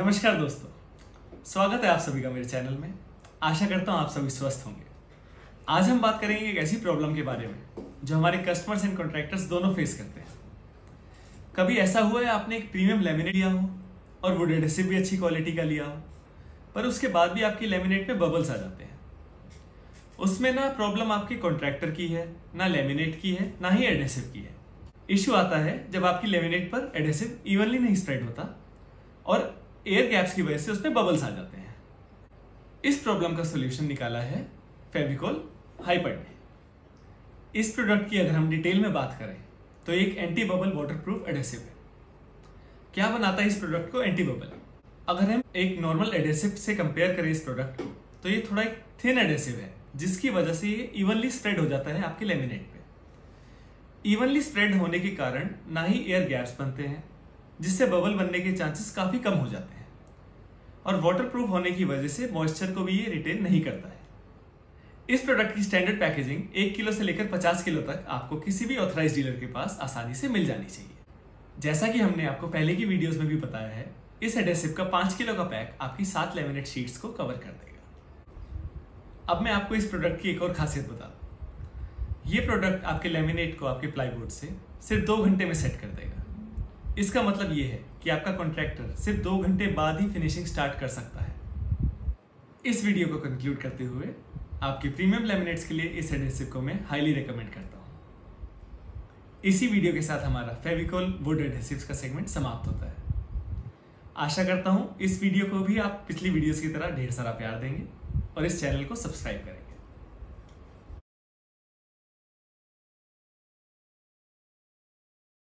नमस्कार दोस्तों, स्वागत है आप सभी का मेरे चैनल में। आशा करता हूँ आप सभी स्वस्थ होंगे। आज हम बात करेंगे एक ऐसी प्रॉब्लम के बारे में जो हमारे कस्टमर्स एंड कॉन्ट्रैक्टर्स दोनों फेस करते हैं। कभी ऐसा हुआ है आपने एक प्रीमियम लेमिनेट लिया हो और वुड एडेसिव भी अच्छी क्वालिटी का लिया हो, पर उसके बाद भी आपकी लेमिनेट पे बबल्स आ जाते हैं। उसमें ना प्रॉब्लम आपके कॉन्ट्रैक्टर की है, ना लेमिनेट की है, ना ही एडेसिव की है। इश्यू आता है जब आपकी लेमिनेट पर एडेसिव इवनली नहीं स्प्रेड होता और एयर गैप्स की वजह से उसमें बबल्स आ जाते हैं। इस प्रॉब्लम का सॉल्यूशन निकाला है फेविकोल हाइपर ने। इस प्रोडक्ट की अगर हम डिटेल में बात करें तो एक एंटी बबल वाटरप्रूफ एडेसिव है। क्या बनाता है इस प्रोडक्ट को एंटी बबल? अगर हम एक नॉर्मल एडेसिव से कंपेयर करें इस प्रोडक्ट को तो ये थोड़ा एक थिन एडेसिव है, जिसकी वजह से ये इवनली स्प्रेड हो जाता है आपके लेमिनेट पे। इवनली स्प्रेड होने के कारण ना ही एयर गैप्स बनते हैं, जिससे बबल बनने के चांसेस काफी कम हो जाते हैं, और वाटरप्रूफ होने की वजह से मॉइस्चर को भी ये रिटेन नहीं करता है। इस प्रोडक्ट की स्टैंडर्ड पैकेजिंग 1 किलो से लेकर 50 किलो तक आपको किसी भी ऑथराइज्ड डीलर के पास आसानी से मिल जानी चाहिए। जैसा कि हमने आपको पहले की वीडियोस में भी बताया है, इस एडेसिव का 5 किलो का पैक आपकी 7 लेमिनेट शीट्स को कवर कर देगा। अब मैं आपको इस प्रोडक्ट की एक और खासियत बता दूं। ये प्रोडक्ट आपके लेमिनेट को आपके प्लाईवुड से सिर्फ 2 घंटे में सेट कर देगा। इसका मतलब ये है कि आपका कॉन्ट्रैक्टर सिर्फ 2 घंटे बाद ही फिनिशिंग स्टार्ट कर सकता है। इस वीडियो को कंक्लूड करते हुए आपके प्रीमियम लेमिनेट्स के लिए इस एडेसिव को मैं हाईली रिकमेंड करता हूँ। इसी वीडियो के साथ हमारा फेविकोल वुड एडेसिव्स का सेगमेंट समाप्त होता है। आशा करता हूँ इस वीडियो को भी आप पिछली वीडियोस की तरह ढेर सारा प्यार देंगे और इस चैनल को सब्सक्राइब करेंगे।